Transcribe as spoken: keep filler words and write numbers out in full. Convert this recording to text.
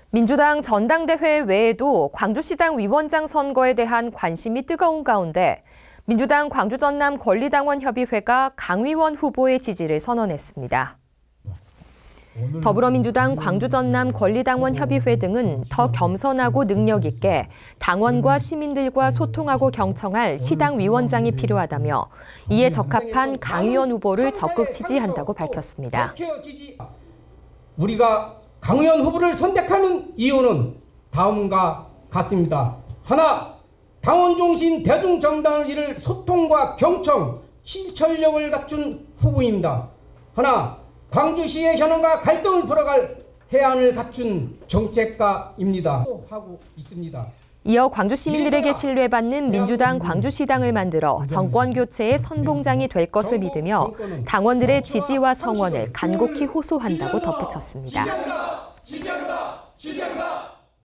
민주당 전당대회 외에도 광주시당 위원장 선거에 대한 관심이 뜨거운 가운데 민주당 광주 전남 권리당원 협의회가 강 의원 후보의 지지를 선언했습니다. 더불어민주당 광주 전남 권리당원 협의회 등은 더 겸손하고 능력 있게 당원과 시민들과 소통하고 경청할 시당 위원장이 필요하다며 이에 적합한 강 의원 후보를 적극 지지한다고 밝혔습니다. 우리가 강 의원 후보를 선택하는 이유는 다음과 같습니다. 하나, 당원 중심 대중정당을 이룰 소통과 경청, 실천력을 갖춘 후보입니다. 하나, 광주시의 현안과 갈등을 풀어갈 해안을 갖춘 정책가입니다. 하고 있습니다. 이어 광주 시민들에게 신뢰받는 민주당 광주시당을 만들어 정권 교체의 선봉장이 될 것을 믿으며 당원들의 지지와 성원을 간곡히 호소한다고 덧붙였습니다. 지지한다! 지지한다! 지지한다!